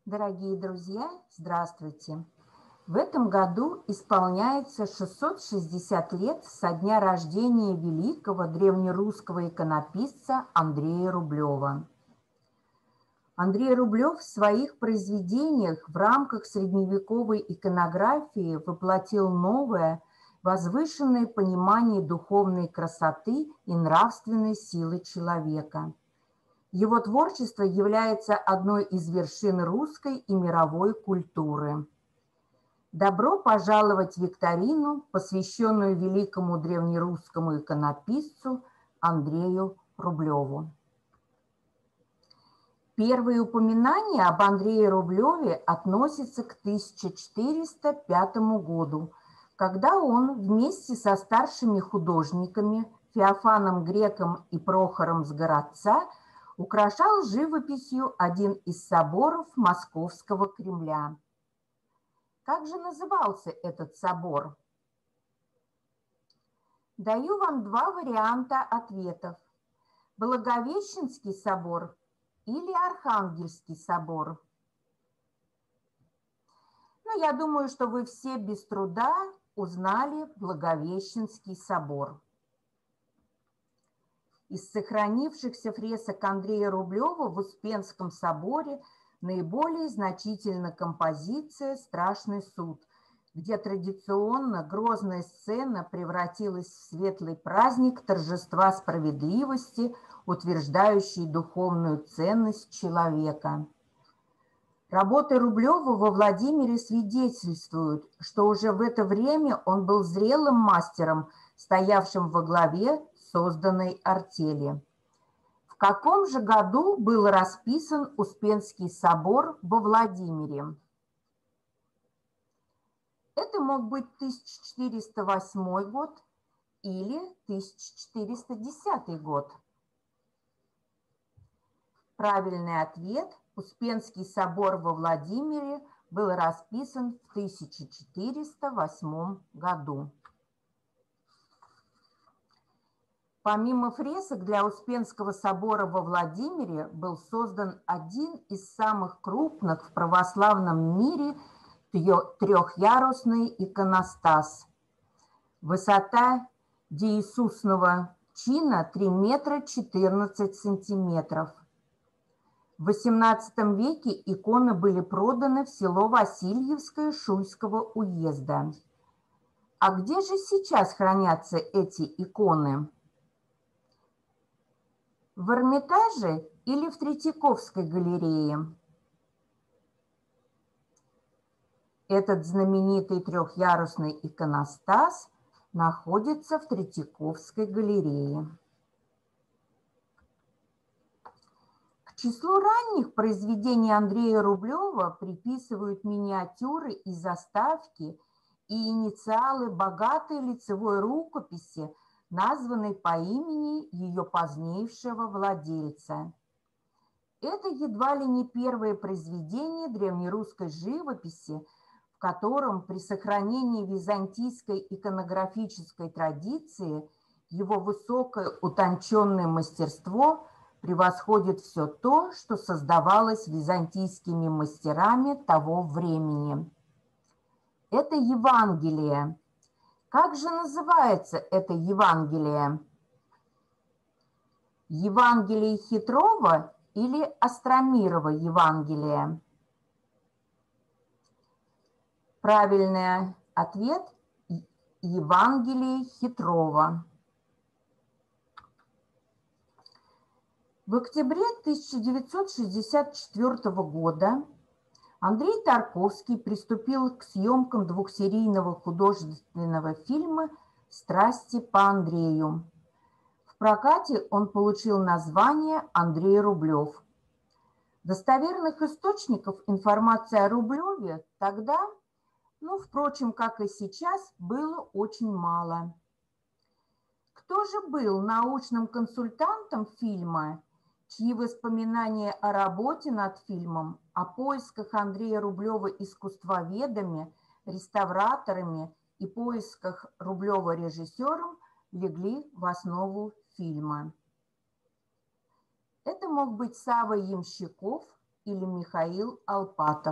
Дорогие друзья, здравствуйте! В этом году исполняется 660 лет со дня рождения великого древнерусского иконописца Андрея Рублева. Андрей Рублев в своих произведениях в рамках средневековой иконографии воплотил новое, возвышенное понимание духовной красоты и нравственной силы человека. Его творчество является одной из вершин русской и мировой культуры. Добро пожаловать в викторину, посвященную великому древнерусскому иконописцу Андрею Рублеву. Первые упоминания об Андрее Рублеве относятся к 1405 году, когда он вместе со старшими художниками Феофаном Греком и Прохором с Городца украшал живописью один из соборов Московского Кремля. Как же назывался этот собор? Даю вам два варианта ответов. Благовещенский собор или Архангельский собор. Но я думаю, что вы все без труда узнали Благовещенский собор. Из сохранившихся фресок Андрея Рублева в Успенском соборе наиболее значительна композиция «Страшный суд», где традиционно грозная сцена превратилась в светлый праздник торжества справедливости, утверждающий духовную ценность человека. Работы Рублева во Владимире свидетельствуют, что уже в это время он был зрелым мастером, стоявшим во главе созданной артели. В каком же году был расписан Успенский собор во Владимире? Это мог быть 1408 год или 1410 год. Правильный ответ – Успенский собор во Владимире был расписан в 1408 году. Помимо фресок для Успенского собора во Владимире был создан один из самых крупных в православном мире трехъярусный иконостас. Высота деисусного чина 3 метра 14 сантиметров. В XVIII веке иконы были проданы в село Васильевское Шуйского уезда. А где же сейчас хранятся эти иконы? В Эрмитаже или в Третьяковской галерее? Этот знаменитый трехъярусный иконостас находится в Третьяковской галерее. К числу ранних произведений Андрея Рублева приписывают миниатюры и заставки и инициалы богатой лицевой рукописи, названной по имени ее позднейшего владельца. Это едва ли не первое произведение древнерусской живописи, в котором при сохранении византийской иконографической традиции его высокое утонченное мастерство превосходит все то, что создавалось византийскими мастерами того времени. Это Евангелие. Как же называется это Евангелие? Евангелие Хитрова или Остромирова Евангелие? Правильный ответ – Евангелие Хитрова. В октябре 1964 года Андрей Тарковский приступил к съемкам двухсерийного художественного фильма «Страсти по Андрею». В прокате он получил название «Андрей Рублев». Достоверных источников информации о Рублеве тогда, впрочем, как и сейчас, было очень мало. Кто же был научным консультантом фильма, чьи воспоминания о работе над фильмом, о поисках Андрея Рублева искусствоведами, реставраторами и поисках Рублева режиссером легли в основу фильма? Это мог быть Савва Ямщиков или Михаил Алпатов.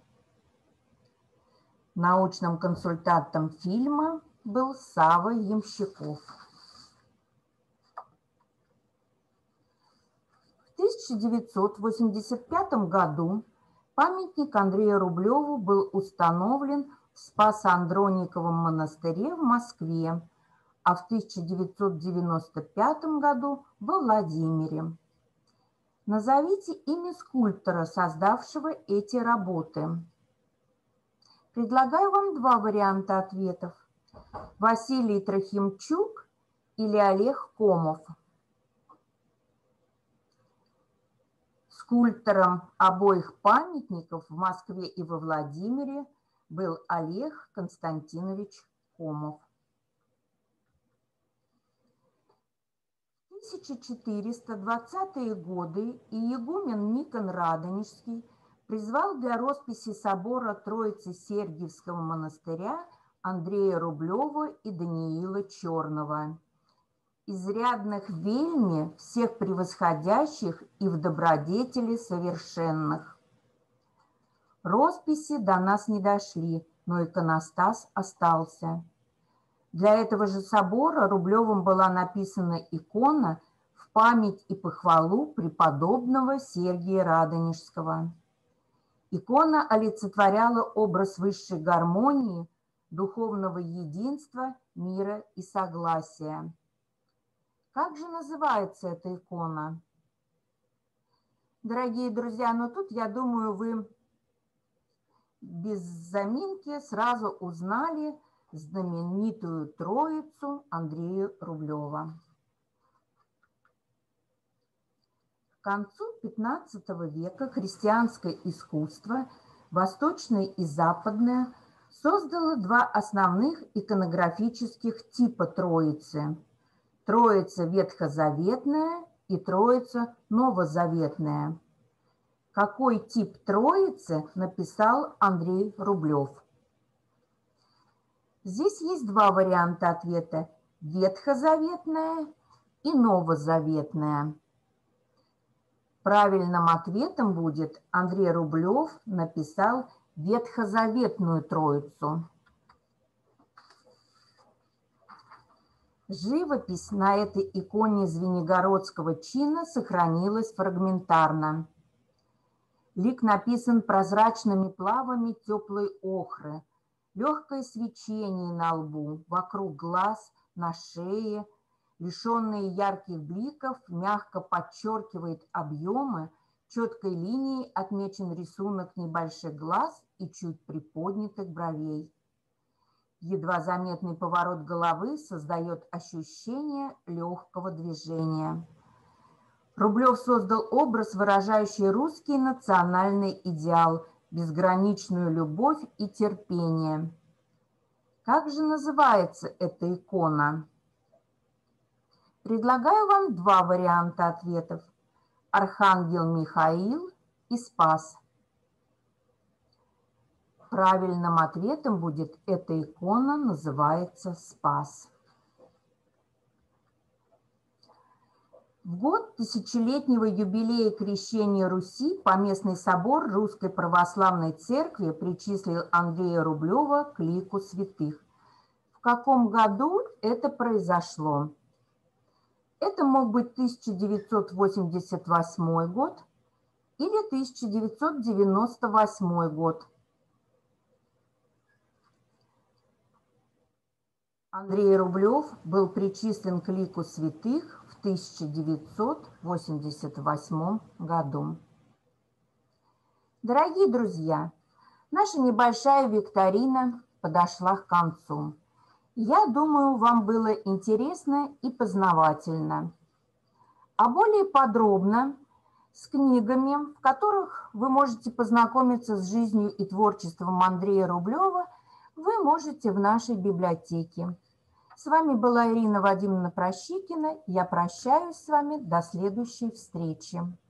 Научным консультантом фильма был Сава Ямщиков. В 1985 году памятник Андрею Рублеву был установлен в Спасо-Андрониковом монастыре в Москве, а в 1995 году во Владимире. Назовите имя скульптора, создавшего эти работы. Предлагаю вам два варианта ответов. Василий Трохимчук или Олег Комов. Скульптором обоих памятников в Москве и во Владимире был Олег Константинович Комов. В 1420-е годы иегумен Никон Радонежский призвал для росписи собора Троицы-Сергиевского монастыря Андрея Рублева и Даниила Черного, изрядных вельми, всех превосходящих и в добродетели совершенных. Росписи до нас не дошли, но иконостас остался. Для этого же собора Рублевым была написана икона в память и похвалу преподобного Сергия Радонежского. Икона олицетворяла образ высшей гармонии, духовного единства, мира и согласия. Как же называется эта икона? Дорогие друзья, но тут, я думаю, вы без заминки сразу узнали знаменитую Троицу Андрея Рублева. К концу XV века христианское искусство, восточное и западное, создало два основных иконографических типа Троицы. Троица ветхозаветная и Троица новозаветная. Какой тип Троицы написал Андрей Рублев? Здесь есть два варианта ответа – ветхозаветная и новозаветная. Правильным ответом будет Андрей Рублев написал ветхозаветную Троицу. Живопись на этой иконе звенигородского чина сохранилась фрагментарно. Лик написан прозрачными плавами теплой охры. Легкое свечение на лбу, вокруг глаз, на шее, лишенные ярких бликов, мягко подчеркивает объемы, четкой линией отмечен рисунок небольших глаз и чуть приподнятых бровей. Едва заметный поворот головы создает ощущение легкого движения. Рублев создал образ, выражающий русский национальный идеал, безграничную любовь и терпение. Как же называется эта икона? Предлагаю вам два варианта ответов. Архангел Михаил и Спас. Правильным ответом будет эта икона называется Спас. В год тысячелетнего юбилея крещения Руси Поместный собор Русской Православной Церкви причислил Андрея Рублева к лику святых. В каком году это произошло? Это мог быть 1988 год или 1998 год. Андрей Рублев был причислен к лику святых в 1988 году. Дорогие друзья, наша небольшая викторина подошла к концу. Я думаю, вам было интересно и познавательно. А более подробно с книгами, в которых вы можете познакомиться с жизнью и творчеством Андрея Рублева, вы можете в нашей библиотеке. С вами была Ирина Вадимовна Прощикина. Я прощаюсь с вами до следующей встречи.